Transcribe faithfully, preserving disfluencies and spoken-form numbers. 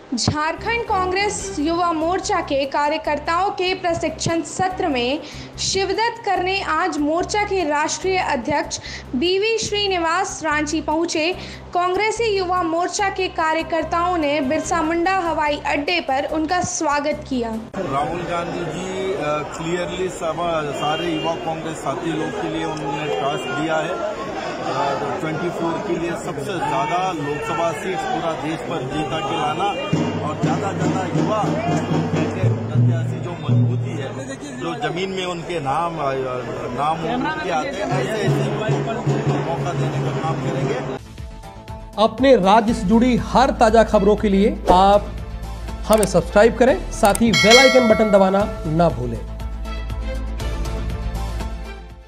झारखंड कांग्रेस युवा मोर्चा के कार्यकर्ताओं के प्रशिक्षण सत्र में शिरकत करने आज मोर्चा के राष्ट्रीय अध्यक्ष बीवी श्रीनिवास रांची पहुंचे। कांग्रेसी युवा मोर्चा के कार्यकर्ताओं ने बिरसा मुंडा हवाई अड्डे पर उनका स्वागत किया। राहुल गांधी जी क्लियरली सारे युवा कांग्रेस साथी लोग के लिए उन्होंने टास्क दिया है चौबीस के लिए सबसे ज्यादा लोकसभा सीट पूरा देश पर जीता के लाना और ज्यादा ज्यादा युवा प्रत्याशी जो मजबूती है, जो जमीन में उनके नाम नाम के आते हैं, ऐसे ऐसे मौका देने का काम करेंगे। अपने राज्य से जुड़ी हर ताजा खबरों के लिए आप हमें सब्सक्राइब करें, साथ ही बेल आइकन बटन दबाना ना भूलें।